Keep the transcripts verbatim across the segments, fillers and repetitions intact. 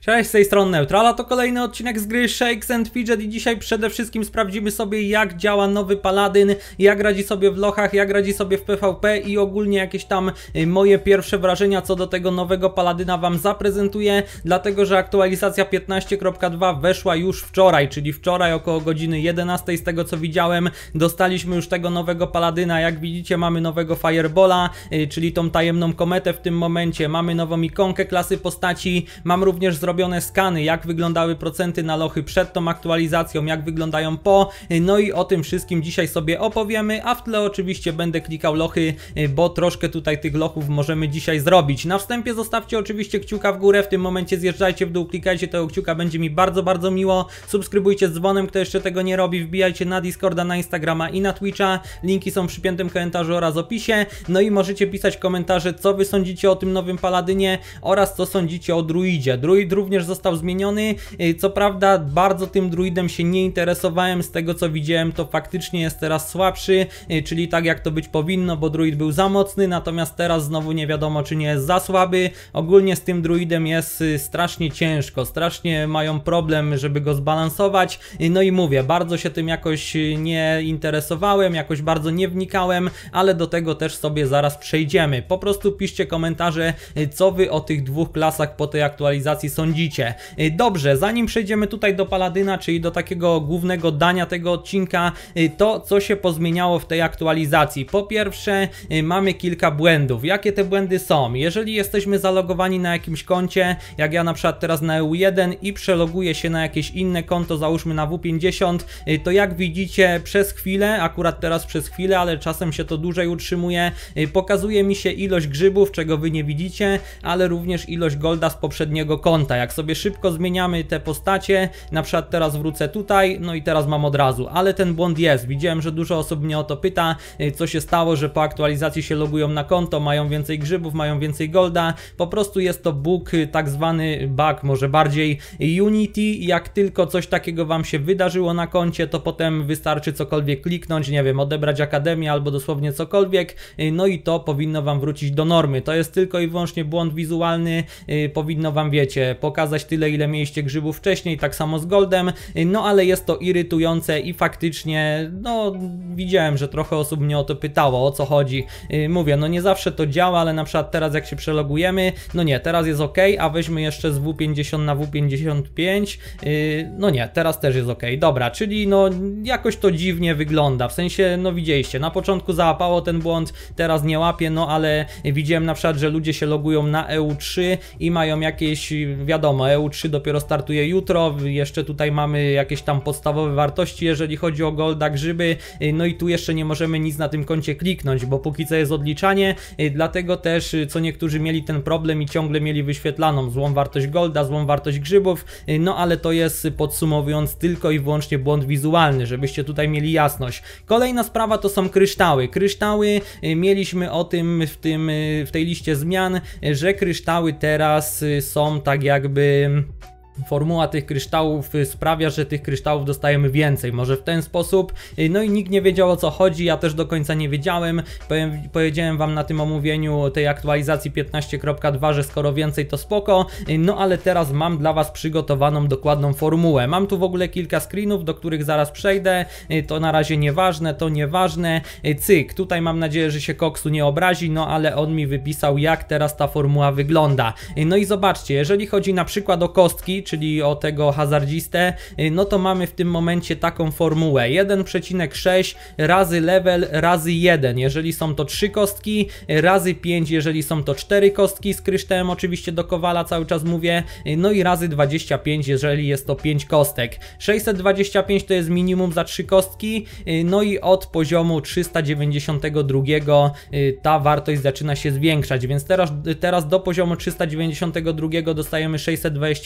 Cześć, z tej strony Neutrala, to kolejny odcinek z gry Shakes and Fidget i dzisiaj przede wszystkim sprawdzimy sobie, jak działa nowy Paladyn, jak radzi sobie w lochach, jak radzi sobie w P V P i ogólnie jakieś tam moje pierwsze wrażenia co do tego nowego Paladyna wam zaprezentuję, dlatego że aktualizacja piętnaście kropka dwa weszła już wczoraj, czyli wczoraj około godziny jedenastej, z tego co widziałem, dostaliśmy już tego nowego Paladyna. Jak widzicie, mamy nowego Fireballa, czyli tą tajemną kometę w tym momencie, mamy nową ikonkę klasy postaci, mam również zrobione skany, jak wyglądały procenty na lochy przed tą aktualizacją, jak wyglądają po, no i o tym wszystkim dzisiaj sobie opowiemy, a w tle oczywiście będę klikał lochy, bo troszkę tutaj tych lochów możemy dzisiaj zrobić. Na wstępie zostawcie oczywiście kciuka w górę, w tym momencie zjeżdżajcie w dół, klikajcie tego kciuka, będzie mi bardzo, bardzo miło, subskrybujcie z dzwonem, kto jeszcze tego nie robi, wbijajcie na Discorda, na Instagrama i na Twitcha, linki są w przypiętym komentarzu oraz opisie, no i możecie pisać komentarze, co wy sądzicie o tym nowym Paladynie oraz co sądzicie o druidzie. Druid również został zmieniony, co prawda bardzo tym druidem się nie interesowałem, z tego co widziałem to faktycznie jest teraz słabszy, czyli tak jak to być powinno, bo druid był za mocny, natomiast teraz znowu nie wiadomo czy nie jest za słaby. Ogólnie z tym druidem jest strasznie ciężko, strasznie mają problem, żeby go zbalansować, no i mówię, bardzo się tym jakoś nie interesowałem, jakoś bardzo nie wnikałem, ale do tego też sobie zaraz przejdziemy. Po prostu piszcie komentarze, co wy o tych dwóch klasach po tej aktualizacji sądzicie. Dobrze, zanim przejdziemy tutaj do Paladyna, czyli do takiego głównego dania tego odcinka, to co się pozmieniało w tej aktualizacji. Po pierwsze, mamy kilka błędów. Jakie te błędy są? Jeżeli jesteśmy zalogowani na jakimś koncie, jak ja na przykład teraz na E U jeden i przeloguję się na jakieś inne konto, załóżmy na W pięćdziesiąt, to jak widzicie przez chwilę, akurat teraz przez chwilę, ale czasem się to dłużej utrzymuje, pokazuje mi się ilość grzybów, czego wy nie widzicie, ale również ilość golda z poprzedniego konta. Jak sobie szybko zmieniamy te postacie, na przykład teraz wrócę tutaj, no i teraz mam od razu, ale ten błąd jest. Widziałem, że dużo osób mnie o to pyta, co się stało, że po aktualizacji się logują na konto, mają więcej grzybów, mają więcej golda. Po prostu jest to bug, tak zwany bug, może bardziej Unity. Jak tylko coś takiego wam się wydarzyło na koncie, to potem wystarczy cokolwiek kliknąć, nie wiem, odebrać akademię albo dosłownie cokolwiek, no i to powinno wam wrócić do normy. To jest tylko i wyłącznie błąd wizualny, powinno wam, wiecie, pokazać tyle, ile mieliście grzybów wcześniej, tak samo z goldem, no ale jest to irytujące i faktycznie, no widziałem, że trochę osób mnie o to pytało, o co chodzi. Mówię, no nie zawsze to działa, ale na przykład teraz jak się przelogujemy, no nie, teraz jest ok, a weźmy jeszcze z W pięćdziesiąt na W pięćdziesiąt pięć, no nie, teraz też jest ok, dobra, czyli no jakoś to dziwnie wygląda, w sensie, no widzieliście, na początku załapało ten błąd, teraz nie łapie, no ale widziałem na przykład, że ludzie się logują na E U trzy i mają jakieś, wiadomo, E U trzy dopiero startuje jutro, jeszcze tutaj mamy jakieś tam podstawowe wartości, jeżeli chodzi o golda, grzyby, no i tu jeszcze nie możemy nic na tym koncie kliknąć, bo póki co jest odliczanie, dlatego też co niektórzy mieli ten problem i ciągle mieli wyświetlaną złą wartość golda, złą wartość grzybów, no ale to jest, podsumowując, tylko i wyłącznie błąd wizualny, żebyście tutaj mieli jasność. Kolejna sprawa to są kryształy. Kryształy, mieliśmy o tym w, tym w tej liście zmian, że kryształy teraz są tak jakby... Formuła tych kryształów sprawia, że tych kryształów dostajemy więcej, może w ten sposób, no i nikt nie wiedział o co chodzi, ja też do końca nie wiedziałem, powiedziałem wam na tym omówieniu tej aktualizacji piętnaście kropka dwa, że skoro więcej to spoko, no ale teraz mam dla was przygotowaną dokładną formułę. Mam tu w ogóle kilka screenów, do których zaraz przejdę, to na razie nieważne, to nieważne, cyk, tutaj mam nadzieję, że się Koksu nie obrazi, no ale on mi wypisał, jak teraz ta formuła wygląda. No i zobaczcie, jeżeli chodzi na przykład o kostki, czyli o tego hazardzistę, no to mamy w tym momencie taką formułę jeden przecinek sześć razy level razy jeden, jeżeli są to trzy kostki, razy pięć, jeżeli są to cztery kostki z kryształem, oczywiście do kowala cały czas mówię, no i razy dwadzieścia pięć, jeżeli jest to pięć kostek. sześćset dwadzieścia pięć to jest minimum za trzy kostki, no i od poziomu trzysta dziewięćdziesiątego drugiego ta wartość zaczyna się zwiększać, więc teraz, teraz do poziomu trzysta dziewięćdziesiątego drugiego dostajemy sześćset dwadzieścia pięć za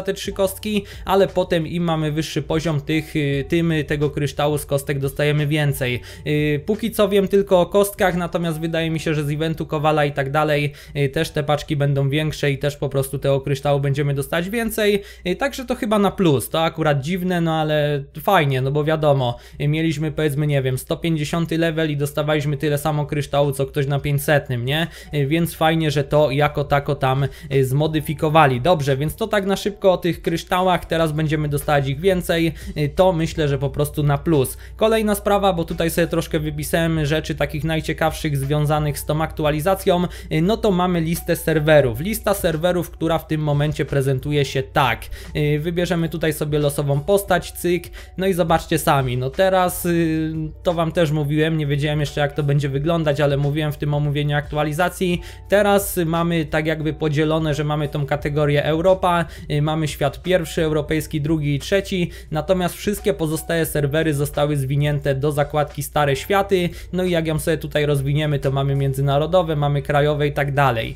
za te trzy kostki, ale potem im mamy wyższy poziom, tych, tym tego kryształu z kostek dostajemy więcej. Póki co wiem tylko o kostkach, natomiast wydaje mi się, że z eventu Kowala i tak dalej też te paczki będą większe i też po prostu tego kryształu będziemy dostać więcej, także to chyba na plus. To akurat dziwne, no ale fajnie, no bo wiadomo, mieliśmy powiedzmy, nie wiem, sto pięćdziesiąty level i dostawaliśmy tyle samo kryształu co ktoś na pięćsetnym, nie? Więc fajnie, że to jako tako tam zmodyfikowali. Dobrze, więc to tak na szybko o tych kryształach, teraz będziemy dostawać ich więcej, to myślę, że po prostu na plus. Kolejna sprawa, bo tutaj sobie troszkę wypisałem rzeczy takich najciekawszych związanych z tą aktualizacją, no to mamy listę serwerów. Lista serwerów, która w tym momencie prezentuje się tak. Wybierzemy tutaj sobie losową postać, cyk, no i zobaczcie sami, no teraz to wam też mówiłem, nie wiedziałem jeszcze jak to będzie wyglądać, ale mówiłem w tym omówieniu aktualizacji. Teraz mamy tak jakby podzielone, że mamy tą kategorię Europa, mamy świat pierwszy, europejski, drugi i trzeci, natomiast wszystkie pozostałe serwery zostały zwinięte do zakładki stare światy, no i jak ją sobie tutaj rozwiniemy, to mamy międzynarodowe, mamy krajowe i tak dalej.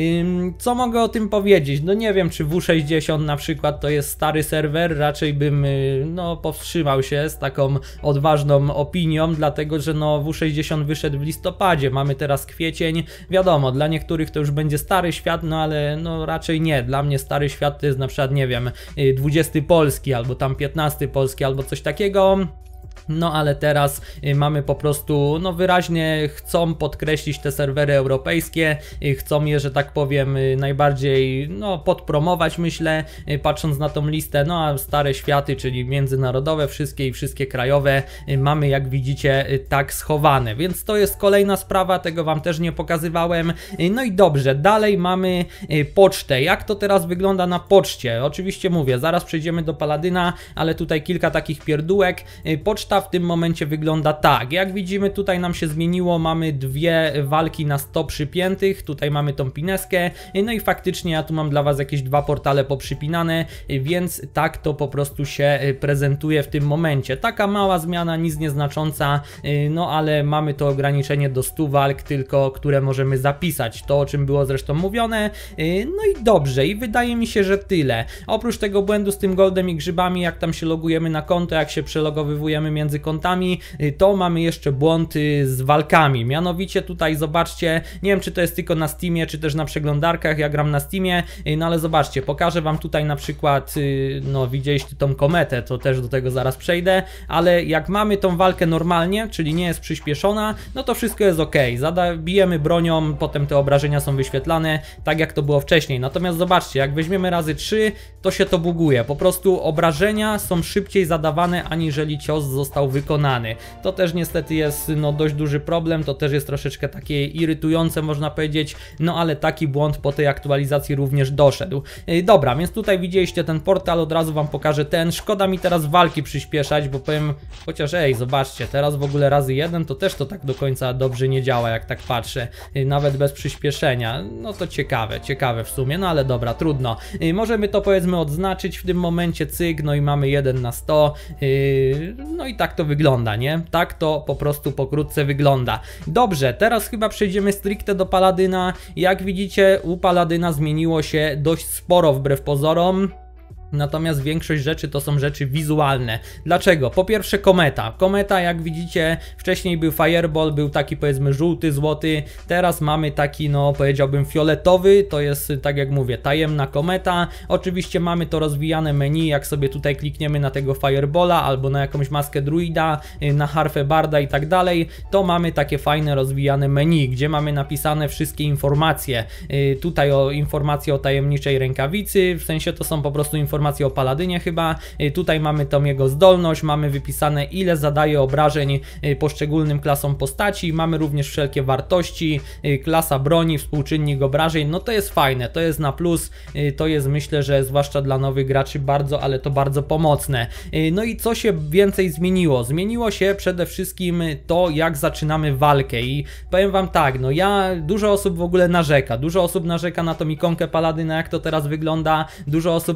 Co mogę o tym powiedzieć? No nie wiem, czy W sześćdziesiąt na przykład to jest stary serwer, raczej bym no powstrzymał się z taką odważną opinią, dlatego że no W sześćdziesiąt wyszedł w listopadzie, mamy teraz kwiecień, wiadomo, dla niektórych to już będzie stary świat, no ale no raczej nie, dla mnie stary świat to jest na przykład, nie wiem, dwudziesty polski, albo tam piętnasty polski, albo coś takiego. No ale teraz y, mamy po prostu, no wyraźnie chcą podkreślić te serwery europejskie, y, chcą je, że tak powiem, y, najbardziej no podpromować, myślę, y, patrząc na tą listę, no a stare światy, czyli międzynarodowe wszystkie i wszystkie krajowe y, mamy, jak widzicie, y, tak schowane, więc to jest kolejna sprawa, tego wam też nie pokazywałem. Y, no i dobrze, dalej mamy y, pocztę. Jak to teraz wygląda na poczcie? Oczywiście mówię, zaraz przejdziemy do Paladyna, ale tutaj kilka takich pierdółek. Y, poczta w tym momencie wygląda tak, jak widzimy tutaj nam się zmieniło, mamy dwie walki na sto przypiętych, tutaj mamy tą pineskę, no i faktycznie ja tu mam dla was jakieś dwa portale poprzypinane, więc tak to po prostu się prezentuje w tym momencie. Taka mała zmiana, nic nieznacząca, no ale mamy to ograniczenie do stu walk tylko, które możemy zapisać, to o czym było zresztą mówione, no i dobrze, i wydaje mi się, że tyle. Oprócz tego błędu z tym goldem i grzybami, jak tam się logujemy na konto, jak się przelogowywujemy między kątami, to mamy jeszcze błąd z walkami. Mianowicie tutaj zobaczcie, nie wiem czy to jest tylko na Steamie, czy też na przeglądarkach, ja gram na Steamie, no ale zobaczcie, pokażę wam tutaj na przykład, no widzieliście tą kometę, to też do tego zaraz przejdę, ale jak mamy tą walkę normalnie, czyli nie jest przyspieszona, no to wszystko jest ok, zabijemy bronią, potem te obrażenia są wyświetlane, tak jak to było wcześniej. Natomiast zobaczcie, jak weźmiemy razy trzy, to się to buguje, po prostu obrażenia są szybciej zadawane, aniżeli cios został wykonany. To też niestety jest no dość duży problem, to też jest troszeczkę takie irytujące, można powiedzieć, no ale taki błąd po tej aktualizacji również doszedł. Yy, dobra, więc tutaj widzieliście ten portal, od razu wam pokażę ten. Szkoda mi teraz walki przyspieszać, bo powiem, chociaż ej, zobaczcie, teraz w ogóle razy jeden to też to tak do końca dobrze nie działa, jak tak patrzę, yy, nawet bez przyspieszenia. No to ciekawe, ciekawe w sumie, no ale dobra, trudno. Yy, możemy to powiedzmy odznaczyć w tym momencie, cyk, no i mamy jeden na sto, yy, no i tak to wygląda, nie? Tak to po prostu pokrótce wygląda. Dobrze, teraz chyba przejdziemy stricte do Paladyna. Jak widzicie, u Paladyna zmieniło się dość sporo wbrew pozorom. Natomiast większość rzeczy to są rzeczy wizualne. Dlaczego? Po pierwsze kometa. Kometa, jak widzicie, wcześniej był Fireball, był taki powiedzmy żółty, złoty. Teraz mamy taki, no powiedziałbym fioletowy. To jest, tak jak mówię, tajemna kometa. Oczywiście mamy to rozwijane menu, jak sobie tutaj klikniemy na tego Fireballa albo na jakąś maskę druida, na harfę barda i tak dalej, to mamy takie fajne rozwijane menu, gdzie mamy napisane wszystkie informacje. Tutaj o informacje o tajemniczej rękawicy, w sensie to są po prostu informacje o Paladynie chyba. Tutaj mamy tą jego zdolność, mamy wypisane ile zadaje obrażeń poszczególnym klasom postaci, mamy również wszelkie wartości, klasa broni, współczynnik obrażeń, no to jest fajne, to jest na plus, to jest myślę, że zwłaszcza dla nowych graczy bardzo, ale to bardzo pomocne. No i co się więcej zmieniło? Zmieniło się przede wszystkim to, jak zaczynamy walkę i powiem wam tak, no ja, dużo osób w ogóle narzeka, dużo osób narzeka na tą ikonkę Paladyna, jak to teraz wygląda, dużo osób narzeka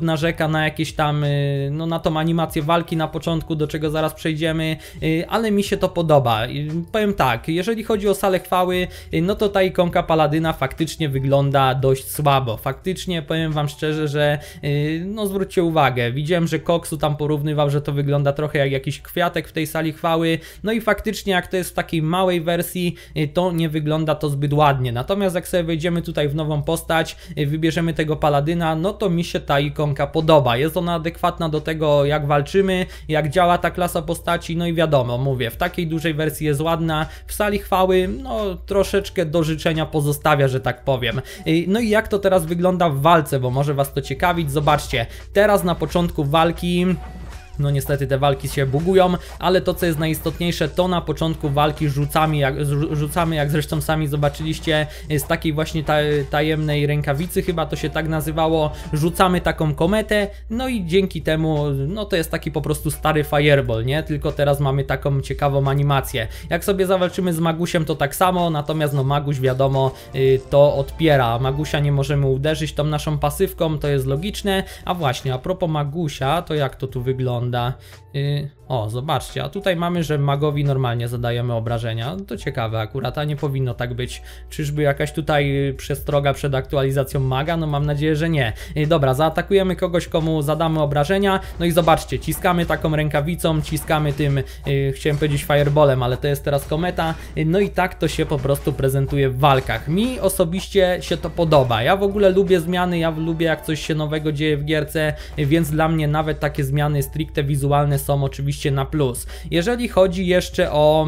trafia na jakieś tam, no na tą animację walki na początku, do czego zaraz przejdziemy, ale mi się to podoba. Powiem tak, jeżeli chodzi o salę chwały, no to ta ikonka Paladyna faktycznie wygląda dość słabo. Faktycznie powiem wam szczerze, że no zwróćcie uwagę, widziałem, że Koksu tam porównywał, że to wygląda trochę jak jakiś kwiatek w tej sali chwały, no i faktycznie jak to jest w takiej małej wersji, to nie wygląda to zbyt ładnie. Natomiast jak sobie wejdziemy tutaj w nową postać, wybierzemy tego Paladyna, no to mi się ta ikonka podoba. Jest ona adekwatna do tego, jak walczymy, jak działa ta klasa postaci, no i wiadomo, mówię, w takiej dużej wersji jest ładna, w sali chwały, no troszeczkę do życzenia pozostawia, że tak powiem. No i jak to teraz wygląda w walce, bo może was to ciekawić, zobaczcie, teraz na początku walki... No niestety te walki się bugują, ale to co jest najistotniejsze, to na początku walki rzucamy, jak, rzucamy, jak zresztą sami zobaczyliście, z takiej właśnie tajemnej rękawicy, chyba to się tak nazywało, rzucamy taką kometę, no i dzięki temu, no to jest taki po prostu stary fireball, nie? Tylko teraz mamy taką ciekawą animację. Jak sobie zawalczymy z Magusiem, to tak samo, natomiast no Maguś wiadomo, to odpiera, Magusia nie możemy uderzyć tą naszą pasywką, to jest logiczne, a właśnie, a propos Magusia, to jak to tu wygląda? Yy, o, zobaczcie, a tutaj mamy, że magowi normalnie zadajemy obrażenia. To ciekawe akurat, a nie powinno tak być. Czyżby jakaś tutaj przestroga przed aktualizacją maga? No mam nadzieję, że nie. Yy, dobra, zaatakujemy kogoś, komu zadamy obrażenia. No i zobaczcie, ciskamy taką rękawicą, ciskamy tym, yy, chciałem powiedzieć fireballem, ale to jest teraz kometa. Yy, no i tak to się po prostu prezentuje w walkach. Mi osobiście się to podoba. Ja w ogóle lubię zmiany, ja lubię jak coś się nowego dzieje w gierce, yy, więc dla mnie nawet takie zmiany stricte wizualne są oczywiście na plus. Jeżeli chodzi jeszcze o...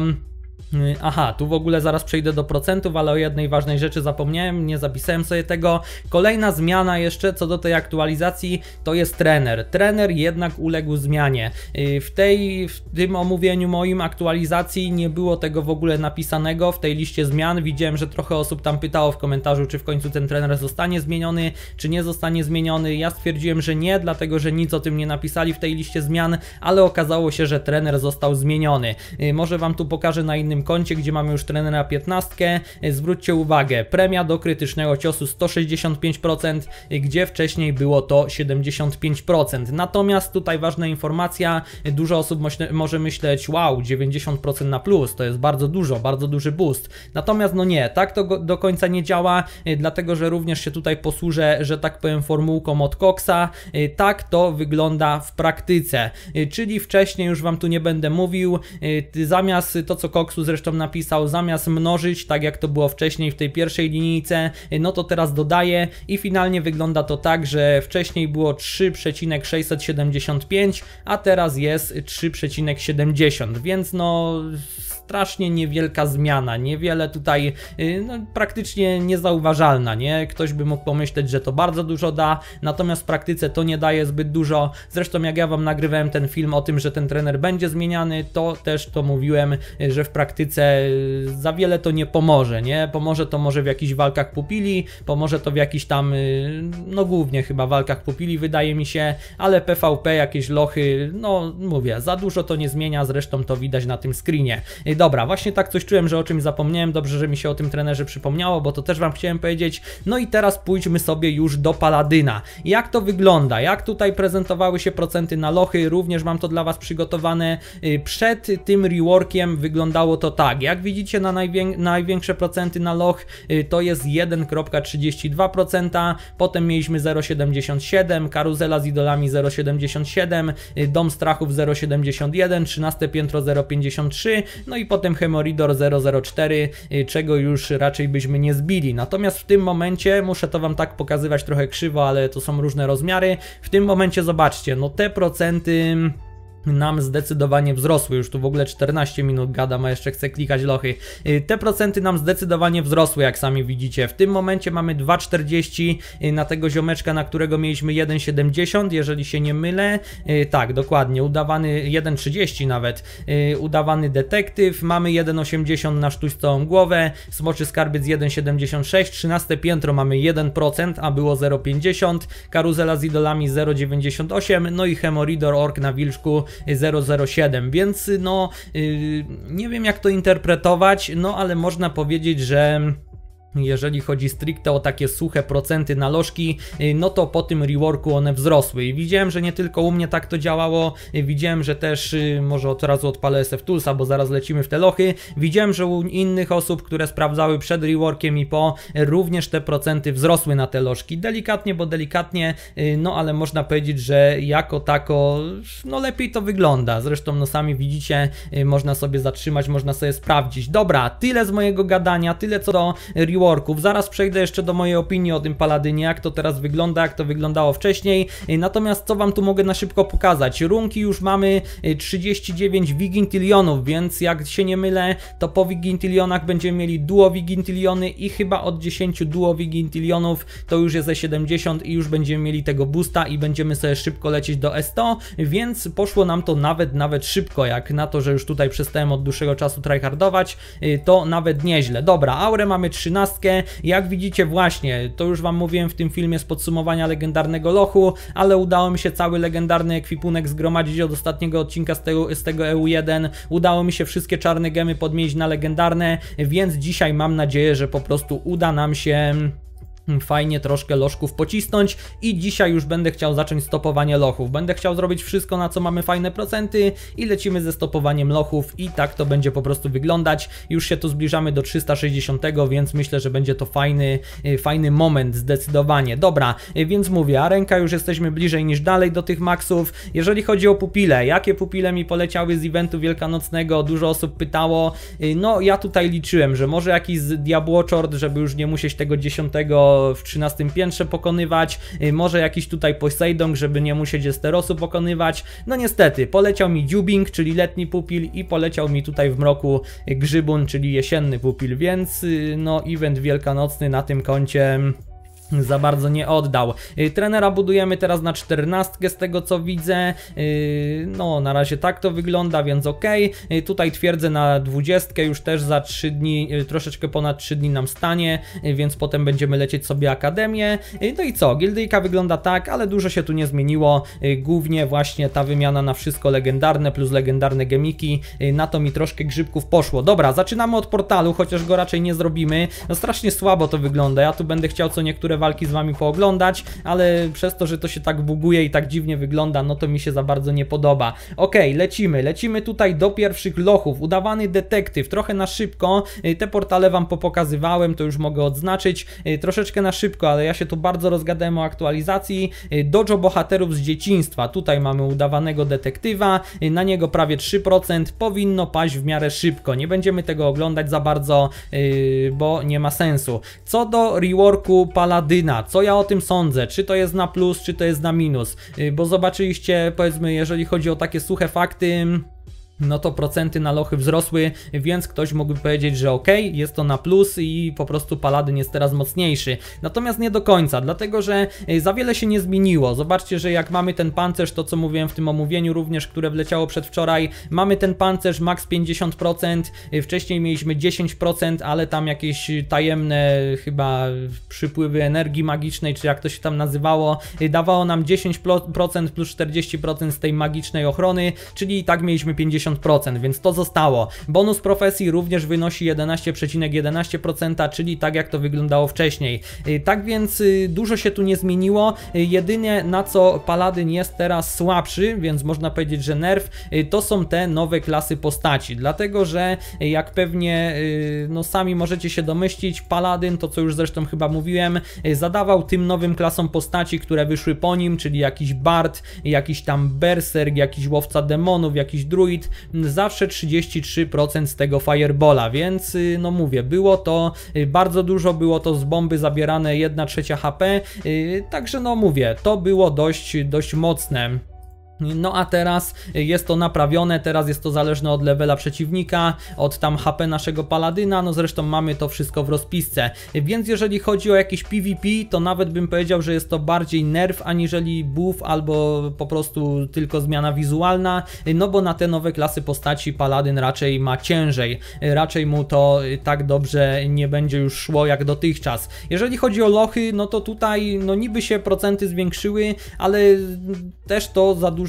Aha, tu w ogóle zaraz przejdę do procentów, ale o jednej ważnej rzeczy zapomniałem, nie zapisałem sobie tego. Kolejna zmiana jeszcze co do tej aktualizacji to jest trener. Trener jednak uległ zmianie. W tej, w tym omówieniu moim aktualizacji nie było tego w ogóle napisanego w tej liście zmian. Widziałem, że trochę osób tam pytało w komentarzu, czy w końcu ten trener zostanie zmieniony, czy nie zostanie zmieniony. Ja stwierdziłem, że nie, dlatego że nic o tym nie napisali w tej liście zmian, ale okazało się, że trener został zmieniony. Może wam tu pokażę na innym koncie, gdzie mamy już trenera piętnastkę. Zwróćcie uwagę, premia do krytycznego ciosu sto sześćdziesiąt pięć procent, gdzie wcześniej było to siedemdziesiąt pięć procent. Natomiast tutaj ważna informacja, dużo osób może myśleć, wow, dziewięćdziesiąt procent na plus, to jest bardzo dużo, bardzo duży boost. Natomiast no nie, tak to do końca nie działa, dlatego że również się tutaj posłużę, że tak powiem, formułką od Koksa. Tak to wygląda w praktyce, czyli wcześniej już wam tu nie będę mówił, zamiast to co Koksu zresztą napisał, zamiast mnożyć, tak jak to było wcześniej w tej pierwszej linijce, no to teraz dodaję i finalnie wygląda to tak, że wcześniej było trzy przecinek sześćset siedemdziesiąt pięć, a teraz jest trzy przecinek siedemdziesiąt, więc no strasznie niewielka zmiana, niewiele tutaj, no, praktycznie niezauważalna, nie? Ktoś by mógł pomyśleć, że to bardzo dużo da, natomiast w praktyce to nie daje zbyt dużo. Zresztą jak ja wam nagrywałem ten film o tym, że ten trener będzie zmieniany, to też to mówiłem, że w praktyce za wiele to nie pomoże, nie? Pomoże to może w jakichś walkach pupili, pomoże to w jakichś tam, no głównie chyba walkach pupili wydaje mi się, ale P V P, jakieś lochy, no mówię, za dużo to nie zmienia, zresztą to widać na tym screenie. Dobra, właśnie tak coś czułem, że o czymś zapomniałem, dobrze, że mi się o tym trenerze przypomniało, bo to też wam chciałem powiedzieć. No i teraz pójdźmy sobie już do Paladyna. Jak to wygląda? Jak tutaj prezentowały się procenty na lochy? Również mam to dla was przygotowane. Przed tym reworkiem wyglądało to tak. Jak widzicie na najwię największe procenty na loch to jest jeden przecinek trzydzieści dwa procent, potem mieliśmy zero przecinek siedemdziesiąt siedem, karuzela z idolami zero przecinek siedemdziesiąt siedem, dom strachów zero przecinek siedemdziesiąt jeden, trzynaste piętro zero przecinek pięćdziesiąt trzy, no i potem Hemoridor zero przecinek zero cztery, czego już raczej byśmy nie zbili. Natomiast w tym momencie, muszę to wam tak pokazywać trochę krzywo, ale to są różne rozmiary, w tym momencie zobaczcie, no te procenty nam zdecydowanie wzrosły, już tu w ogóle czternaście minut gadam, a jeszcze chcę klikać lochy. Te procenty nam zdecydowanie wzrosły, jak sami widzicie. W tym momencie mamy dwa przecinek czterdzieści na tego ziomeczka, na którego mieliśmy jeden przecinek siedemdziesiąt, jeżeli się nie mylę. Tak, dokładnie, udawany jeden przecinek trzydzieści nawet, udawany detektyw, mamy jeden przecinek osiemdziesiąt na sztuć całą głowę, smoczy skarbiec jeden przecinek siedemdziesiąt sześć, trzynaste piętro mamy jeden procent, a było zero przecinek pięćdziesiąt, karuzela z idolami zero przecinek dziewięćdziesiąt osiem, no i Hemoridor ork na wilczku zero przecinek zero siedem, więc no yy, nie wiem jak to interpretować, no ale można powiedzieć, że jeżeli chodzi stricte o takie suche procenty na lożki, no to po tym reworku one wzrosły i widziałem, że nie tylko u mnie tak to działało, widziałem, że też, może od razu odpalę S F Toolsa, bo zaraz lecimy w te lochy, widziałem, że u innych osób, które sprawdzały przed reworkiem i po, również te procenty wzrosły na te lożki, delikatnie, bo delikatnie, no ale można powiedzieć, że jako tako, no lepiej to wygląda, zresztą no sami widzicie, można sobie zatrzymać, można sobie sprawdzić. Dobra, tyle z mojego gadania, tyle co do reworku. Zaraz przejdę jeszcze do mojej opinii o tym Paladynie, jak to teraz wygląda, jak to wyglądało wcześniej. Natomiast co wam tu mogę na szybko pokazać? Runki już mamy trzydzieści dziewięć Wigintillionów, więc jak się nie mylę, to po Wigintillionach będziemy mieli duo Wigintilliony i chyba od dziesięciu duo Wigintillionów to już jest ze siedemdziesiąt i już będziemy mieli tego boosta i będziemy sobie szybko lecieć do E sto, więc poszło nam to nawet, nawet szybko, jak na to, że już tutaj przestałem od dłuższego czasu tryhardować, to nawet nieźle. Dobra, aurę mamy trzynastkę. Jak widzicie właśnie, to już wam mówiłem w tym filmie z podsumowania legendarnego lochu, ale udało mi się cały legendarny ekwipunek zgromadzić od ostatniego odcinka z tego, z tego E U jeden, udało mi się wszystkie czarne gemy podmienić na legendarne, więc dzisiaj mam nadzieję, że po prostu uda nam się fajnie troszkę lożków pocisnąć i dzisiaj już będę chciał zacząć stopowanie lochów. Będę chciał zrobić wszystko, na co mamy fajne procenty i lecimy ze stopowaniem lochów i tak to będzie po prostu wyglądać. Już się tu zbliżamy do trzysta sześćdziesiątego, więc myślę, że będzie to fajny, fajny moment zdecydowanie. Dobra, więc mówię, a ręka już jesteśmy bliżej niż dalej do tych maksów. Jeżeli chodzi o pupile, jakie pupile mi poleciały z eventu wielkanocnego? Dużo osób pytało. No ja tutaj liczyłem, że może jakiś Diabłoczord, żeby już nie musieć tego dziesiątego w trzynastym piętrze pokonywać, może jakiś tutaj Poseidon, żeby nie musieć Esterosu pokonywać. No niestety, poleciał mi Dubing, czyli letni pupil i poleciał mi tutaj w mroku Grzybun, czyli jesienny pupil, więc no event wielkanocny na tym koncie za bardzo nie oddał. Trenera budujemy teraz na czternastkę z tego co widzę, no na razie tak to wygląda, więc ok. Tutaj twierdzę na dwudziestkę, już też za trzy dni, troszeczkę ponad trzy dni nam stanie, więc potem będziemy lecieć sobie akademię. No i co, gildyjka wygląda tak, ale dużo się tu nie zmieniło, głównie właśnie ta wymiana na wszystko legendarne plus legendarne gemiki, na to mi troszkę grzybków poszło. Dobra, zaczynamy od portalu, chociaż go raczej nie zrobimy, no strasznie słabo to wygląda, ja tu będę chciał co niektóre walki z wami pooglądać, ale przez to, że to się tak buguje i tak dziwnie wygląda, no to mi się za bardzo nie podoba. Ok, lecimy, lecimy tutaj do pierwszych lochów. Udawany detektyw, trochę na szybko, te portale wam popokazywałem, to już mogę odznaczyć, troszeczkę na szybko, ale ja się tu bardzo rozgadałem o aktualizacji. Dojo bohaterów z dzieciństwa, tutaj mamy udawanego detektywa, na niego prawie trzy procent, powinno paść w miarę szybko, nie będziemy tego oglądać za bardzo, bo nie ma sensu. Co do reworku Paladyna, co ja o tym sądzę, czy to jest na plus, czy to jest na minus, bo zobaczyliście, powiedzmy, jeżeli chodzi o takie suche fakty, no to procenty na lochy wzrosły, więc ktoś mógłby powiedzieć, że ok, jest to na plus i po prostu Paladyn jest teraz mocniejszy. Natomiast nie do końca, dlatego że za wiele się nie zmieniło. Zobaczcie, że jak mamy ten pancerz, to co mówiłem w tym omówieniu również, które wleciało przedwczoraj, mamy ten pancerz max pięćdziesiąt procent, wcześniej mieliśmy dziesięć procent, ale tam jakieś tajemne chyba przypływy energii magicznej, czy jak to się tam nazywało, dawało nam dziesięć procent plus czterdzieści procent z tej magicznej ochrony, czyli i tak mieliśmy pięćdziesiąt procent, więc to zostało. Bonus profesji również wynosi jedenaście przecinek jedenaście procent, czyli tak jak to wyglądało wcześniej. Tak więc dużo się tu nie zmieniło, jedynie na co Paladyn jest teraz słabszy, więc można powiedzieć, że nerf, to są te nowe klasy postaci, dlatego że jak pewnie no sami możecie się domyślić, Paladyn, to co już zresztą chyba mówiłem, zadawał tym nowym klasom postaci, które wyszły po nim, czyli jakiś bard, jakiś tam berserk, jakiś łowca demonów, jakiś druid, zawsze trzydzieści trzy procent z tego Firebola, więc no mówię, było to bardzo dużo, było to z bomby zabierane jedna trzecia H P, także no mówię, to było dość, dość mocne. No a teraz jest to naprawione, teraz jest to zależne od levela przeciwnika, od tam H P naszego Paladyna, no zresztą mamy to wszystko w rozpisce, więc jeżeli chodzi o jakiś PvP, to nawet bym powiedział, że jest to bardziej nerf aniżeli buff albo po prostu tylko zmiana wizualna, no bo na te nowe klasy postaci Paladyn raczej ma ciężej, raczej mu to tak dobrze nie będzie już szło jak dotychczas. Jeżeli chodzi o lochy, no to tutaj no niby się procenty zwiększyły, ale też to za dużo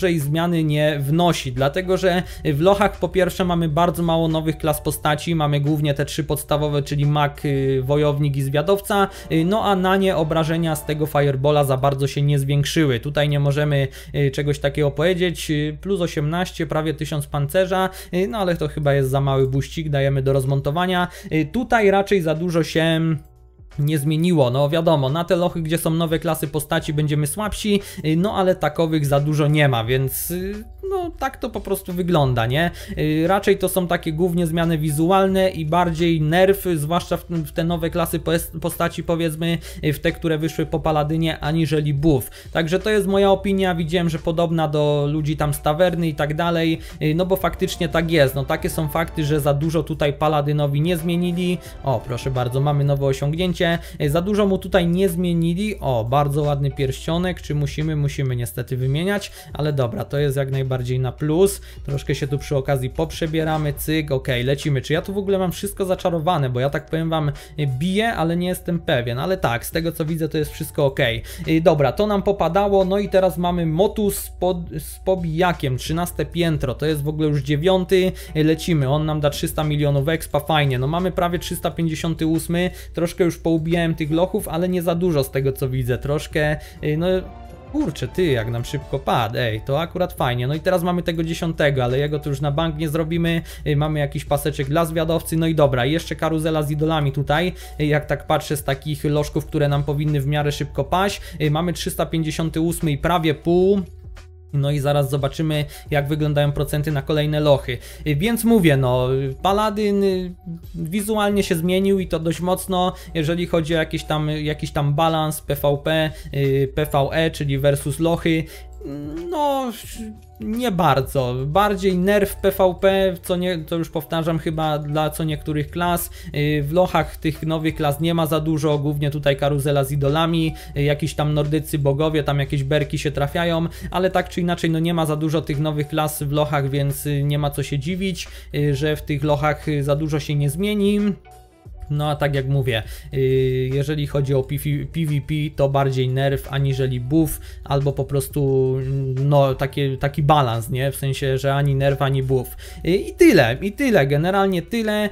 dużej zmiany nie wnosi, dlatego że w lochach po pierwsze mamy bardzo mało nowych klas postaci, mamy głównie te trzy podstawowe, czyli mag, wojownik i zwiadowca, no a na nie obrażenia z tego Firebola za bardzo się nie zwiększyły. Tutaj nie możemy czegoś takiego powiedzieć, plus osiemnaście, prawie tysiąc pancerza, no ale to chyba jest za mały buścik, dajemy do rozmontowania. Tutaj raczej za dużo się nie zmieniło, no wiadomo, na te lochy, gdzie są nowe klasy postaci, będziemy słabsi, no ale takowych za dużo nie ma, więc no tak to po prostu wygląda, nie? Raczej to są takie głównie zmiany wizualne i bardziej nerf, zwłaszcza w, w te nowe klasy postaci, powiedzmy, w te, które wyszły po Paladynie, aniżeli buff. Także to jest moja opinia, widziałem, że podobna do ludzi tam z tawerny i tak dalej, no bo faktycznie tak jest, no takie są fakty, że za dużo tutaj Paladynowi nie zmienili. O, proszę bardzo, mamy nowe osiągnięcie. Za dużo mu tutaj nie zmienili. O, bardzo ładny pierścionek. Czy musimy? Musimy niestety wymieniać, ale dobra, to jest jak najbardziej na plus. Troszkę się tu przy okazji poprzebieramy, cyk, ok, lecimy. Czy ja tu w ogóle mam wszystko zaczarowane, bo ja tak powiem wam, biję, ale nie jestem pewien, ale tak, z tego co widzę to jest wszystko ok. Dobra, to nam popadało, no i teraz mamy motus z, pod, z pobijakiem, trzynaste piętro, to jest w ogóle już dziewiąty, lecimy, on nam da trzysta milionów expa, fajnie, no mamy prawie trzysta pięćdziesiąt osiem, troszkę już po ubijałem tych lochów, ale nie za dużo z tego co widzę, troszkę, no kurczę, ty, jak nam szybko padł, ej, to akurat fajnie. No i teraz mamy tego dziesiątego, ale jego to już na bank nie zrobimy, mamy jakiś paseczek dla zwiadowcy, no i dobra, jeszcze karuzela z idolami tutaj, jak tak patrzę z takich lożków, które nam powinny w miarę szybko paść, mamy trzysta pięćdziesiąt osiem i prawie pół. No i zaraz zobaczymy, jak wyglądają procenty na kolejne lochy. Więc mówię, no, Paladyn wizualnie się zmienił i to dość mocno, jeżeli chodzi o jakiś tam, jakiś tam balans P V P, P V E, czyli versus lochy. No, nie bardzo. Bardziej nerf P V P, co nie, to już powtarzam chyba dla co niektórych klas. W lochach tych nowych klas nie ma za dużo, głównie tutaj karuzela z idolami, jakiś tam nordycy bogowie, tam jakieś berki się trafiają, ale tak czy inaczej no nie ma za dużo tych nowych klas w lochach, więc nie ma co się dziwić, że w tych lochach za dużo się nie zmieni. No a tak jak mówię, jeżeli chodzi o P V P, to bardziej nerf aniżeli buff, albo po prostu no taki, taki balans, nie? W sensie, że ani nerf, ani buff. I tyle, i tyle, generalnie tyle.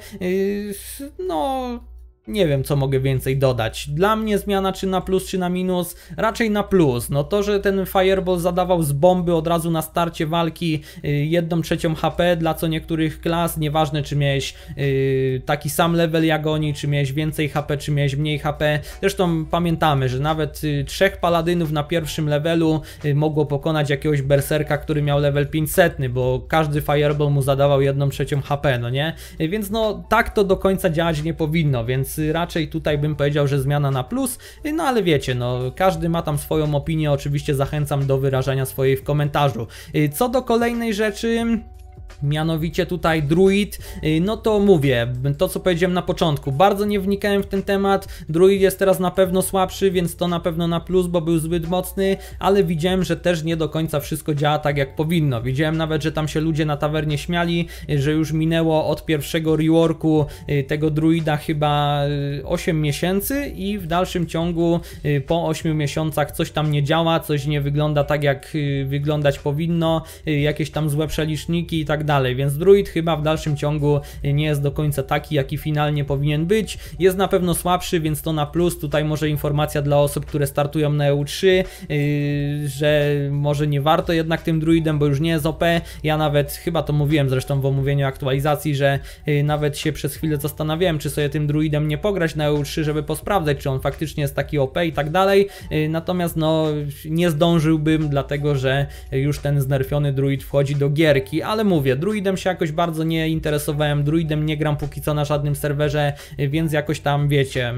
No... Nie wiem, co mogę więcej dodać. Dla mnie zmiana czy na plus, czy na minus? Raczej na plus. No to, że ten Fireball zadawał z bomby od razu na starcie walki jedną trzecią H P dla co niektórych klas, nieważne czy miałeś yy, taki sam level jak oni, czy miałeś więcej H P, czy miałeś mniej H P. Zresztą pamiętamy, że nawet yy, trzech paladynów na pierwszym levelu yy, mogło pokonać jakiegoś berserka, który miał level pięćset, bo każdy Fireball mu zadawał jedną trzecią H P, no nie? Yy, więc no tak to do końca działać nie powinno, więc raczej tutaj bym powiedział, że zmiana na plus, no ale wiecie, no każdy ma tam swoją opinię, oczywiście zachęcam do wyrażania swojej w komentarzu. Co do kolejnej rzeczy, mianowicie tutaj druid, no to mówię, to co powiedziałem na początku, bardzo nie wnikałem w ten temat, druid jest teraz na pewno słabszy, więc to na pewno na plus, bo był zbyt mocny, ale widziałem, że też nie do końca wszystko działa tak jak powinno, widziałem nawet, że tam się ludzie na tawernie śmiali, że już minęło od pierwszego reworku tego druida chyba osiem miesięcy i w dalszym ciągu po ośmiu miesiącach coś tam nie działa, coś nie wygląda tak jak wyglądać powinno, jakieś tam złe przeliczniki i tak dalej, więc druid chyba w dalszym ciągu nie jest do końca taki, jaki finalnie powinien być. Jest na pewno słabszy, więc to na plus. Tutaj może informacja dla osób, które startują na E U trzy, yy, że może nie warto jednak tym druidem, bo już nie jest O P. Ja nawet, chyba to mówiłem zresztą w omówieniu aktualizacji, że yy, nawet się przez chwilę zastanawiałem, czy sobie tym druidem nie pograć na E U trzy, żeby posprawdzać, czy on faktycznie jest taki O P i tak dalej. Yy, natomiast no nie zdążyłbym, dlatego że już ten znerfiony druid wchodzi do gierki, ale mówię, druidem się jakoś bardzo nie interesowałem, druidem nie gram póki co na żadnym serwerze, więc jakoś tam, wiecie,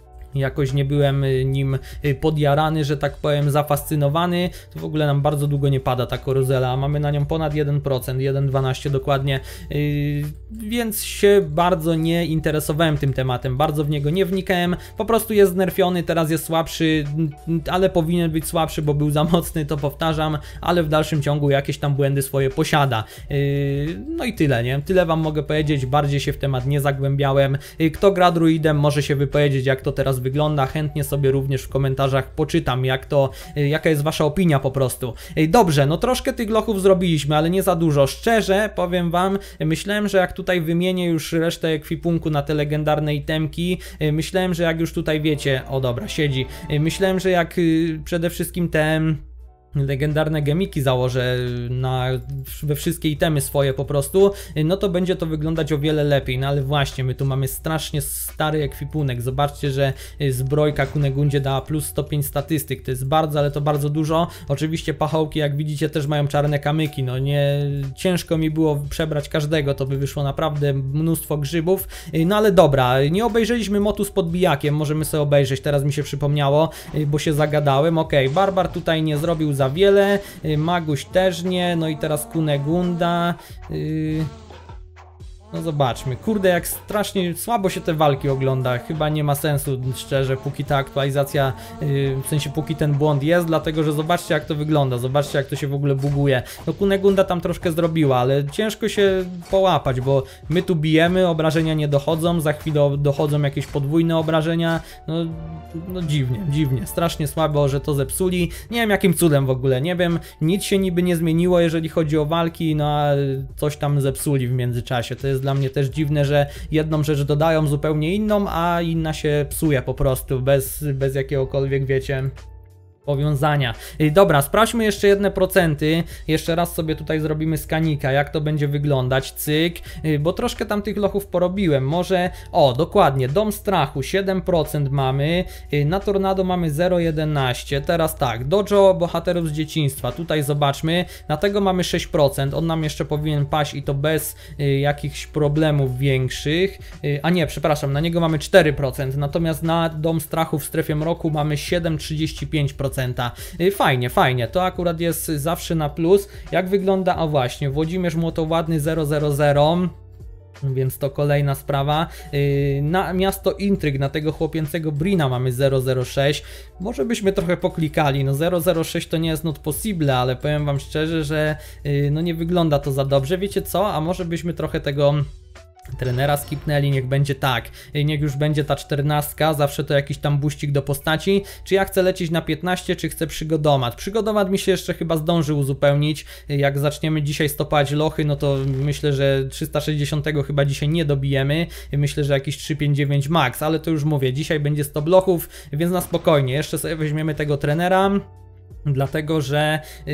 jakoś nie byłem nim podjarany, że tak powiem, zafascynowany. To w ogóle nam bardzo długo nie pada ta karuzela, a mamy na nią ponad jeden procent, jeden przecinek dwanaście dokładnie, yy, więc się bardzo nie interesowałem tym tematem, bardzo w niego nie wnikałem, po prostu jest znerfiony, teraz jest słabszy, ale powinien być słabszy, bo był za mocny, to powtarzam, ale w dalszym ciągu jakieś tam błędy swoje posiada. Yy, no i tyle, nie? Tyle wam mogę powiedzieć, bardziej się w temat nie zagłębiałem. Yy, kto gra druidem, może się wypowiedzieć, jak to teraz wygląda. wygląda. Chętnie sobie również w komentarzach poczytam, jak to, jaka jest wasza opinia po prostu. Dobrze, no troszkę tych lochów zrobiliśmy, ale nie za dużo. Szczerze powiem wam, myślałem, że jak tutaj wymienię już resztę ekwipunku na te legendarne itemki, myślałem, że jak już tutaj wiecie, o dobra, siedzi, myślałem, że jak przede wszystkim te legendarne gemiki założę na, we wszystkie itemy swoje po prostu, no to będzie to wyglądać o wiele lepiej, no ale właśnie, my tu mamy strasznie stary ekwipunek. Zobaczcie, że zbrojka Kunegundzie dała plus sto pięć statystyk, to jest bardzo, ale to bardzo dużo. Oczywiście pachołki, jak widzicie, też mają czarne kamyki, no nie, ciężko mi było przebrać każdego, to by wyszło naprawdę mnóstwo grzybów, no ale dobra, nie obejrzeliśmy motu z podbijakiem, możemy sobie obejrzeć, teraz mi się przypomniało, bo się zagadałem. Ok, Barbar tutaj nie zrobił za wiele, Maguś też nie, no i teraz Kunegunda. Yy... No zobaczmy, kurde, jak strasznie słabo się te walki ogląda, chyba nie ma sensu, szczerze, póki ta aktualizacja, yy, w sensie póki ten błąd jest, dlatego że zobaczcie jak to wygląda, zobaczcie jak to się w ogóle buguje. No Kunegunda tam troszkę zrobiła, ale ciężko się połapać, bo my tu bijemy, obrażenia nie dochodzą, za chwilę dochodzą jakieś podwójne obrażenia, no, no dziwnie, dziwnie, strasznie słabo, że to zepsuli, nie wiem jakim cudem w ogóle, nie wiem, nic się niby nie zmieniło, jeżeli chodzi o walki, no a coś tam zepsuli w międzyczasie, to jest dla mnie też dziwne, że jedną rzecz dodają zupełnie inną, a inna się psuje po prostu, bez, bez jakiegokolwiek, wiecie, powiązania. Dobra, sprawdźmy jeszcze jedne procenty. Jeszcze raz sobie tutaj zrobimy skanika, jak to będzie wyglądać. Cyk, bo troszkę tam tych lochów porobiłem. Może, o, dokładnie, Dom Strachu siedem procent mamy, na Tornado mamy zero przecinek jedenaście. Teraz tak, Dojo Bohaterów z Dzieciństwa. Tutaj zobaczmy, na tego mamy sześć procent. On nam jeszcze powinien paść i to bez y, jakichś problemów większych. Y, a nie, przepraszam, na niego mamy cztery procent. Natomiast na Dom Strachu w Strefie Mroku mamy siedem przecinek trzydzieści pięć procent. Fajnie, fajnie, to akurat jest zawsze na plus. Jak wygląda, a właśnie, Włodzimierz Młotowładny zero zero zero. Więc to kolejna sprawa. Na Miasto Intryg, na tego chłopięcego Brina mamy zero zero sześć. Może byśmy trochę poklikali, no zero zero sześć to nie jest not possible, ale powiem wam szczerze, że no nie wygląda to za dobrze. Wiecie co, a może byśmy trochę tego trenera skipnęli, niech będzie tak, niech już będzie ta czternastka, zawsze to jakiś tam buścik do postaci. Czy ja chcę lecieć na piętnaście, czy chcę przygodomat? Przygodomat mi się jeszcze chyba zdąży uzupełnić, jak zaczniemy dzisiaj stopać lochy, no to myślę, że trzysta sześćdziesiąt chyba dzisiaj nie dobijemy, myślę, że jakiś trzysta pięćdziesiąt dziewięć max, ale to już mówię, dzisiaj będzie stop lochów, więc na spokojnie, jeszcze sobie weźmiemy tego trenera. Dlatego, że yy,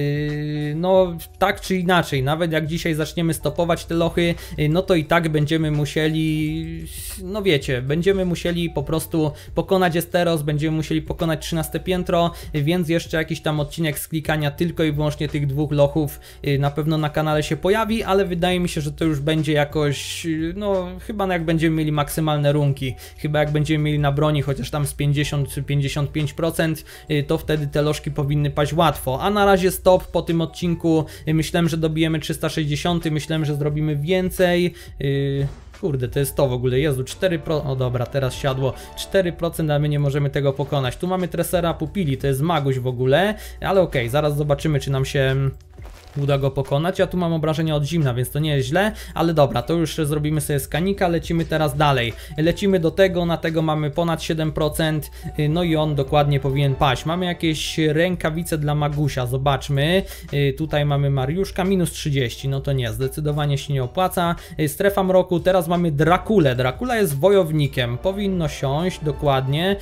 no tak czy inaczej, nawet jak dzisiaj zaczniemy stopować te lochy, yy, no to i tak będziemy musieli, no wiecie, będziemy musieli po prostu pokonać Esteros, będziemy musieli pokonać trzynaste piętro, yy, więc jeszcze jakiś tam odcinek z klikania tylko i wyłącznie tych dwóch lochów yy, na pewno na kanale się pojawi, ale wydaje mi się, że to już będzie jakoś, yy, no chyba jak będziemy mieli maksymalne runki, chyba jak będziemy mieli na broni chociaż tam z pięćdziesiąt czy pięćdziesiąt pięć procent, yy, to wtedy te lożki powinny paść łatwo, a na razie stop po tym odcinku. Myślałem, że dobijemy trzysta sześćdziesiąt, myślałem, że zrobimy więcej. Yy... Kurde, to jest to w ogóle, Jezu, cztery procent, o dobra, teraz siadło, cztery procent, a my nie możemy tego pokonać. Tu mamy Tresera Pupili, to jest Maguś w ogóle, ale okej, okay, zaraz zobaczymy, czy nam się uda go pokonać. Ja tu mam obrażenia od zimna, więc to nie jest źle, ale dobra, to już zrobimy sobie skanika, lecimy teraz dalej. Lecimy do tego, na tego mamy ponad siedem procent, no i on dokładnie powinien paść. Mamy jakieś rękawice dla Magusia, zobaczmy. Tutaj mamy Mariuszka, minus trzydzieści, no to nie, zdecydowanie się nie opłaca. Strefa Mroku, teraz mamy Drakulę. Drakula jest wojownikiem, powinno siąść, dokładnie.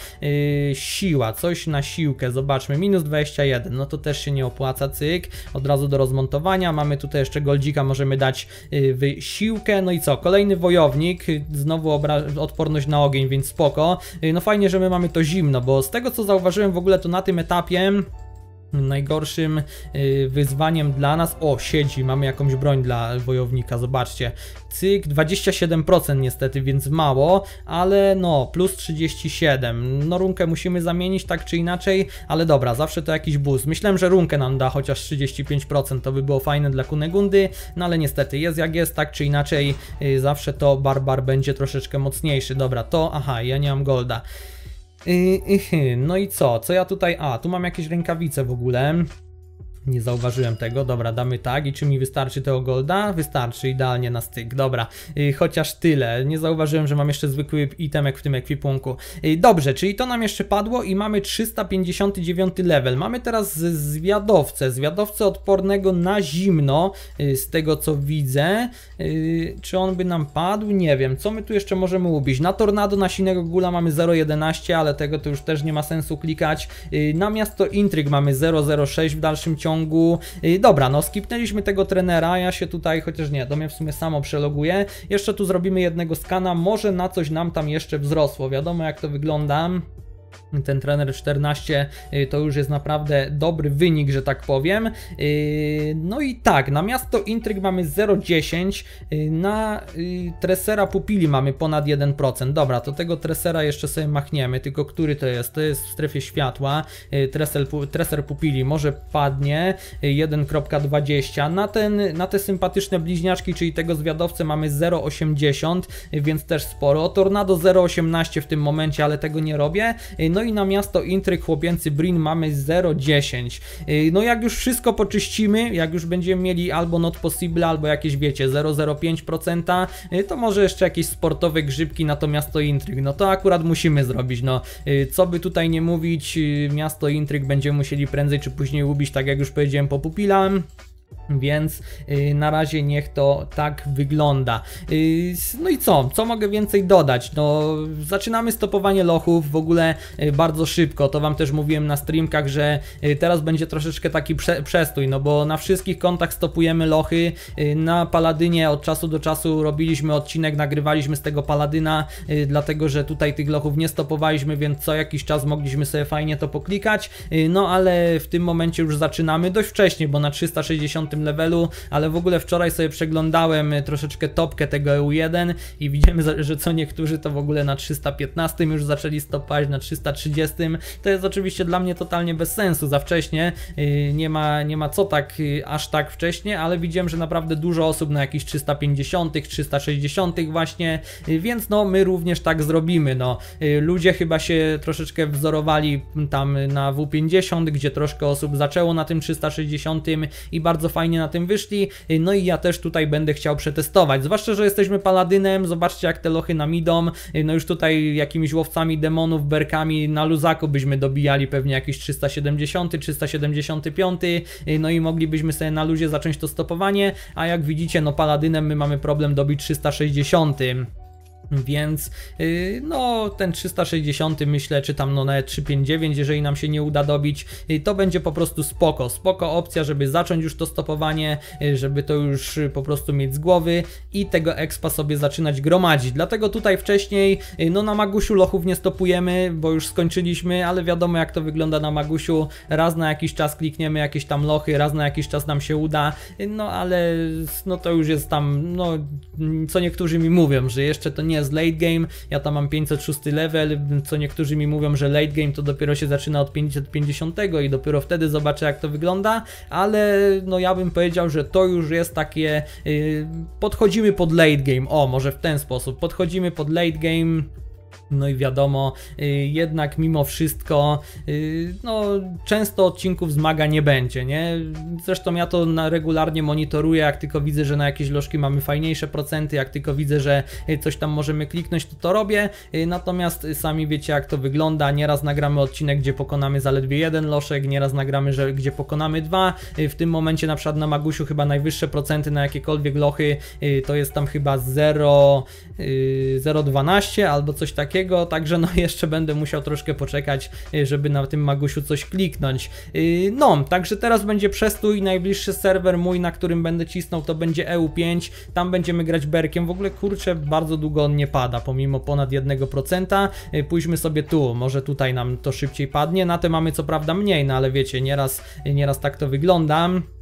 Siła, coś na siłkę, zobaczmy, minus dwadzieścia jeden, no to też się nie opłaca, cyk, od razu do rozmontowania. Mamy tutaj jeszcze goldzika, możemy dać w siłkę, no i co, kolejny wojownik, znowu odporność na ogień, więc spoko. No fajnie, że my mamy to zimno, bo z tego co zauważyłem w ogóle, to na tym etapie najgorszym y, wyzwaniem dla nas, o, siedzi, mamy jakąś broń dla wojownika, zobaczcie, cyk, dwadzieścia siedem procent niestety, więc mało, ale no, plus trzydzieści siedem, no runkę musimy zamienić tak czy inaczej, ale dobra, zawsze to jakiś boost. Myślałem, że runkę nam da chociaż trzydzieści pięć procent, to by było fajne dla Kunegundy, no ale niestety jest jak jest, tak czy inaczej, y, zawsze to Barbar będzie troszeczkę mocniejszy. Dobra, to, aha, ja nie mam golda. Yy, yy, no i co? Co ja tutaj... A, tu mam jakieś rękawice w ogóle. Nie zauważyłem tego, dobra, damy tak. I czy mi wystarczy tego golda? Wystarczy, idealnie na styk, dobra. Yy, chociaż tyle, nie zauważyłem, że mam jeszcze zwykły itemek w tym ekwipunku. Yy, dobrze, czyli to nam jeszcze padło i mamy trzysta pięćdziesiąty dziewiąty level. Mamy teraz zwiadowcę, zwiadowcę odpornego na zimno, yy, z tego co widzę. Yy, czy on by nam padł? Nie wiem, co my tu jeszcze możemy ubić? Na tornado, na sinego gula mamy zero jedenaście, ale tego to już też nie ma sensu klikać. Yy, na miasto intryg mamy zero zero sześć w dalszym ciągu. Ciągu. Dobra, no skipnęliśmy tego trenera, ja się tutaj, chociaż nie, to mnie w sumie samo przeloguję. Jeszcze tu zrobimy jednego skana, może na coś nam tam jeszcze wzrosło, wiadomo jak to wygląda. Ten trener czternaście to już jest naprawdę dobry wynik, że tak powiem. No i tak, na miasto intryg mamy zero dziesięć, na tresera pupili mamy ponad jeden procent. Dobra, to tego tresera jeszcze sobie machniemy, tylko który to jest? To jest w strefie światła. Treser, treser pupili może padnie jeden przecinek dwadzieścia. Na, ten, na te sympatyczne bliźniaczki, czyli tego zwiadowcę mamy zero osiemdziesiąt, więc też sporo. Tornado zero osiemnaście w tym momencie, ale tego nie robię. No i na miasto intryg chłopięcy Brin mamy zero dziesięć. No jak już wszystko poczyścimy, jak już będziemy mieli albo not possible, albo jakieś wiecie zero przecinek zero pięć procent, to może jeszcze jakieś sportowe grzybki na to miasto intryg. No to akurat musimy zrobić, no co by tutaj nie mówić, miasto intryg będziemy musieli prędzej czy później ubić, tak jak już powiedziałem, po pupilach. Więc yy, na razie niech to tak wygląda. Yy, no i co? Co mogę więcej dodać? No, zaczynamy stopowanie lochów w ogóle yy, bardzo szybko. To wam też mówiłem na streamkach, że yy, teraz będzie troszeczkę taki prze przestój, no bo na wszystkich kontach stopujemy lochy. Yy, na Paladynie od czasu do czasu robiliśmy odcinek, nagrywaliśmy z tego Paladyna, yy, dlatego że tutaj tych lochów nie stopowaliśmy, więc co jakiś czas mogliśmy sobie fajnie to poklikać. Yy, no ale w tym momencie już zaczynamy dość wcześnie, bo na trzysta sześćdziesiątym levelu, ale w ogóle wczoraj sobie przeglądałem troszeczkę topkę tego E U jeden i widzimy, że co niektórzy to w ogóle na trzysta piętnastym już zaczęli stopać, na trzysta trzydziestym. To jest oczywiście dla mnie totalnie bez sensu, za wcześnie, nie ma, nie ma co tak aż tak wcześnie, ale widziałem, że naprawdę dużo osób na jakichś trzysta pięćdziesiątych, trzysta sześćdziesiątych właśnie, więc no my również tak zrobimy. No, ludzie chyba się troszeczkę wzorowali tam na W pięćdziesiąt, gdzie troszkę osób zaczęło na tym trzysta sześćdziesiątym i bardzo fajnie na tym wyszli, no i ja też tutaj będę chciał przetestować, zwłaszcza, że jesteśmy paladynem, zobaczcie jak te lochy nam idą, no już tutaj jakimiś łowcami demonów, berkami na luzaku byśmy dobijali pewnie jakiś trzysta siedemdziesiąty, trzysta siedemdziesiąty piąty, no i moglibyśmy sobie na luzie zacząć to stopowanie, a jak widzicie, no paladynem my mamy problem dobić trzysta sześćdziesiąty. Więc yy, no ten trzysta sześćdziesiąty myślę, czy tam no nawet trzysta pięćdziesiąt dziewięć, jeżeli nam się nie uda dobić, yy, to będzie po prostu spoko, spoko opcja, żeby zacząć już to stopowanie, yy, żeby to już yy, po prostu mieć z głowy i tego expa sobie zaczynać gromadzić. Dlatego tutaj wcześniej, yy, no na Magusiu lochów nie stopujemy, bo już skończyliśmy, ale wiadomo jak to wygląda na Magusiu, raz na jakiś czas klikniemy jakieś tam lochy, raz na jakiś czas nam się uda, yy, no ale no to już jest tam, no co niektórzy mi mówią, że jeszcze to nie jest late game, ja tam mam pięćset szósty level, co niektórzy mi mówią, że late game to dopiero się zaczyna od pięćset pięćdziesiątego i dopiero wtedy zobaczę jak to wygląda, ale no ja bym powiedział, że to już jest takie, yy, podchodzimy pod late game, o może w ten sposób, podchodzimy pod late game. No i wiadomo, yy, jednak mimo wszystko, yy, no często odcinków z maga nie będzie, nie? Zresztą ja to na regularnie monitoruję, jak tylko widzę, że na jakieś lożki mamy fajniejsze procenty, jak tylko widzę, że yy, coś tam możemy kliknąć, to to robię, yy, natomiast yy, sami wiecie jak to wygląda, nieraz nagramy odcinek, gdzie pokonamy zaledwie jeden loszek, nieraz nagramy, że, gdzie pokonamy dwa, yy, w tym momencie na przykład na Magusiu chyba najwyższe procenty na jakiekolwiek lochy, yy, to jest tam chyba zero przecinek dwanaście albo coś takiego, także no jeszcze będę musiał troszkę poczekać, żeby na tym Magusiu coś kliknąć. No, także teraz będzie przestój, najbliższy serwer mój, na którym będę cisnął, to będzie E U pięć, tam będziemy grać berkiem, w ogóle kurczę, bardzo długo on nie pada, pomimo ponad jednego procenta, pójdźmy sobie tu, może tutaj nam to szybciej padnie, na te mamy co prawda mniej, no ale wiecie, nieraz, nieraz tak to wygląda.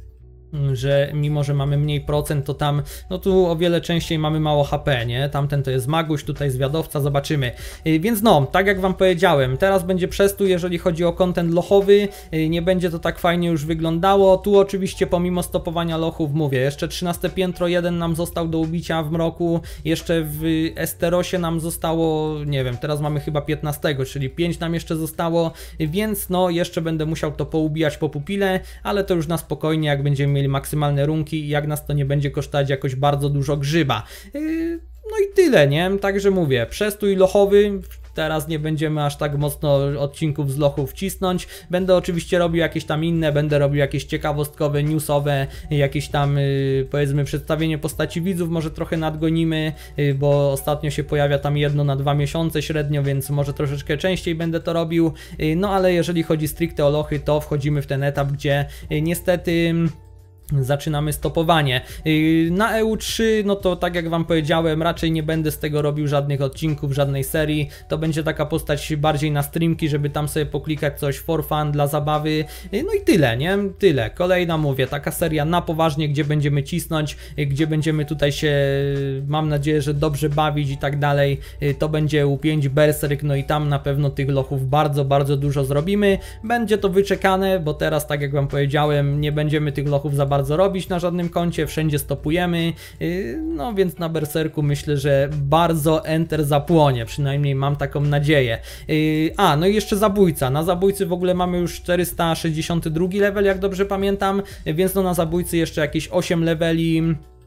że mimo, że mamy mniej procent, to tam, no tu o wiele częściej mamy mało H P, nie? Tamten to jest Maguś, tutaj zwiadowca, zobaczymy. Yy, więc no, tak jak wam powiedziałem, teraz będzie przestój, jeżeli chodzi o content lochowy, yy, nie będzie to tak fajnie już wyglądało. Tu oczywiście pomimo stopowania lochów, mówię, jeszcze trzynaste piętro jeden nam został do ubicia w mroku, jeszcze w Esterosie nam zostało, nie wiem, teraz mamy chyba piętnastego, czyli pięć nam jeszcze zostało, więc no, jeszcze będę musiał to poubijać po pupile, ale to już na spokojnie, jak będziemy mieli maksymalne runki i jak nas to nie będzie kosztować jakoś bardzo dużo grzyba. Yy, no i tyle, nie? Także mówię, przestój lochowy. Teraz nie będziemy aż tak mocno odcinków z lochów cisnąć. Będę oczywiście robił jakieś tam inne, będę robił jakieś ciekawostkowe, newsowe, jakieś tam yy, powiedzmy przedstawienie postaci widzów, może trochę nadgonimy, yy, bo ostatnio się pojawia tam jedno na dwa miesiące średnio, więc może troszeczkę częściej będę to robił. Yy, no ale jeżeli chodzi stricte o lochy, to wchodzimy w ten etap, gdzie yy, niestety zaczynamy stopowanie. Na E U trzy, no to tak jak wam powiedziałem, raczej nie będę z tego robił żadnych odcinków, żadnej serii. To będzie taka postać bardziej na streamki, żeby tam sobie poklikać coś for fun, dla zabawy. No i tyle, nie? Tyle. Kolejna, mówię, taka seria na poważnie, gdzie będziemy cisnąć, gdzie będziemy tutaj się, mam nadzieję, że dobrze bawić i tak dalej. To będzie E U pięć, Berserk, no i tam na pewno tych lochów bardzo, bardzo dużo zrobimy. Będzie to wyczekane, bo teraz, tak jak wam powiedziałem, nie będziemy tych lochów za bardzo bardzo robić na żadnym koncie, wszędzie stopujemy, no więc na Berserku myślę, że bardzo Enter zapłonie, przynajmniej mam taką nadzieję. A, no i jeszcze zabójca, na zabójcy w ogóle mamy już czterysta sześćdziesiąty drugi level, jak dobrze pamiętam, więc no na zabójcy jeszcze jakieś osiem leveli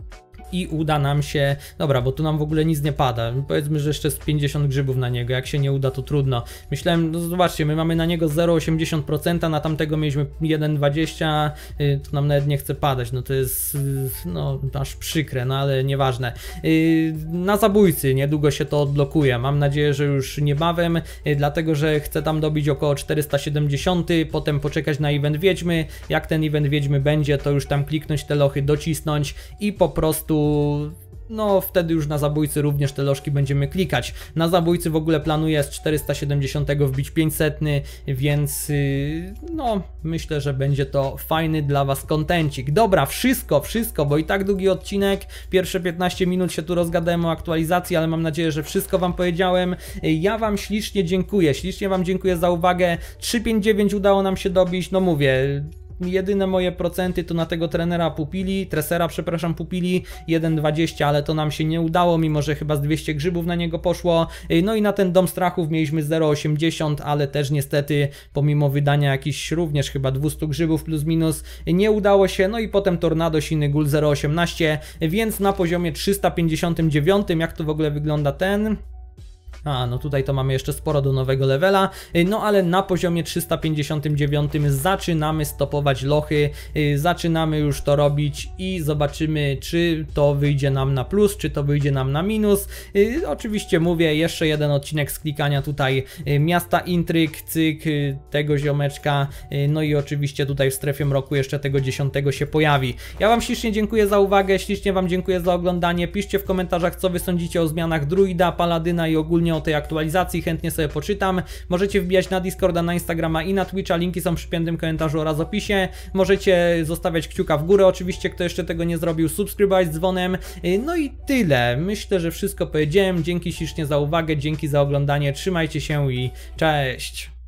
i uda nam się, dobra, bo tu nam w ogóle nic nie pada, powiedzmy, że jeszcze z pięćdziesiąt grzybów na niego, jak się nie uda, to trudno. Myślałem, no zobaczcie, my mamy na niego zero przecinek osiemdziesiąt procent, na tamtego mieliśmy jeden przecinek dwadzieścia, to nam nawet nie chce padać, no to jest, no aż przykre, no ale nieważne. Na zabójcy niedługo się to odblokuje, mam nadzieję, że już niebawem, dlatego, że chcę tam dobić około czterysta siedemdziesiąt, potem poczekać na event Wiedźmy, jak ten event Wiedźmy będzie, to już tam kliknąć te lochy, docisnąć i po prostu no wtedy już na zabójcy również te lożki będziemy klikać. Na zabójcy w ogóle planuję z czterysta siedemdziesiąt wbić pięćset, więc yy, no myślę, że będzie to fajny dla was kontencik. Dobra, wszystko, wszystko, bo i tak długi odcinek, pierwsze piętnaście minut się tu rozgadałem o aktualizacji, ale mam nadzieję, że wszystko wam powiedziałem. Ja wam ślicznie dziękuję, ślicznie wam dziękuję za uwagę. trzy pięć dziewięć udało nam się dobić, no mówię, jedyne moje procenty to na tego trenera pupili, tresera, przepraszam, pupili jeden przecinek dwadzieścia, ale to nam się nie udało, mimo że chyba z dwieście grzybów na niego poszło. No i na ten dom strachów mieliśmy zero przecinek osiemdziesiąt, ale też niestety pomimo wydania jakichś również chyba dwieście grzybów plus minus nie udało się. No i potem tornado siny gul zero przecinek osiemnaście, więc na poziomie trzysta pięćdziesiątym dziewiątym, jak to w ogóle wygląda ten... A, no tutaj to mamy jeszcze sporo do nowego levela, no ale na poziomie trzysta pięćdziesiątym dziewiątym zaczynamy stopować lochy, zaczynamy już to robić i zobaczymy, czy to wyjdzie nam na plus, czy to wyjdzie nam na minus. Oczywiście mówię, jeszcze jeden odcinek z klikania tutaj miasta intryg, cyk, tego ziomeczka, no i oczywiście tutaj w strefie mroku jeszcze tego dziesiątego się pojawi. Ja wam ślicznie dziękuję za uwagę, ślicznie wam dziękuję za oglądanie, piszcie w komentarzach, co wy sądzicie o zmianach druida, paladyna i ogólnie o tej aktualizacji, chętnie sobie poczytam. Możecie wbijać na Discorda, na Instagrama i na Twitcha, linki są przy piętym komentarzu oraz opisie. Możecie zostawiać kciuka w górę, oczywiście, kto jeszcze tego nie zrobił, subskrybować z dzwonem. No i tyle. Myślę, że wszystko powiedziałem. Dzięki ślicznie za uwagę, dzięki za oglądanie, trzymajcie się i cześć!